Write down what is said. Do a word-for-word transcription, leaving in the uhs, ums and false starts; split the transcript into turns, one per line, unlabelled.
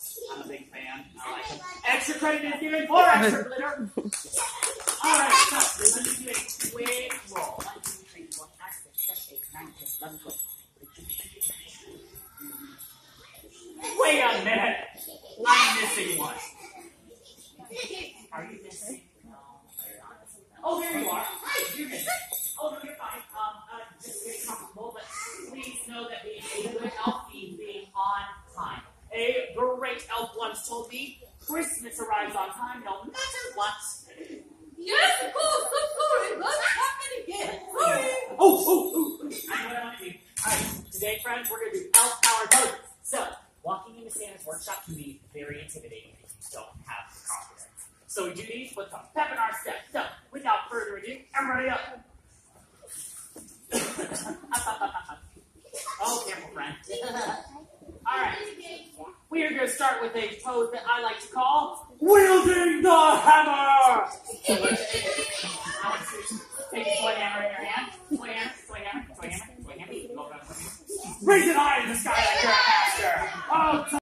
I'm a big fan. I like them. Extra credit is given for extra glitter. All right, so let me do a quick roll. One, two, three, four, five, six, seven, eight, nine, ten, eleven, twelve. Wait a minute. I'm missing one. Are you missing? No, you're not missing. Oh, there you are. Hi, you're missing. Oh, no, you're fine. Um, uh, just get comfortable, but please know that being a good elf means being on time. A great elf once told me, Christmas arrives on time no matter what.
Yes, of course, I'm sorry. What's happening again? Sorry.
Oh, oh, oh. I know what I want to do. All right, today, friends, we're going to do elf power poses. So, walking into Santa's workshop can be very intimidating if you don't have confidence. So we do these with some pep in our step. So, without further ado, everybody up. Up, up, up, up, up. Oh, careful, friend. All right. We are going to start with a pose that I like to call wielding the hammer. Take a toy hammer in your hand. Toy hammer, toy hammer, toy hammer, toy hammer. Raise it high in the sky like that.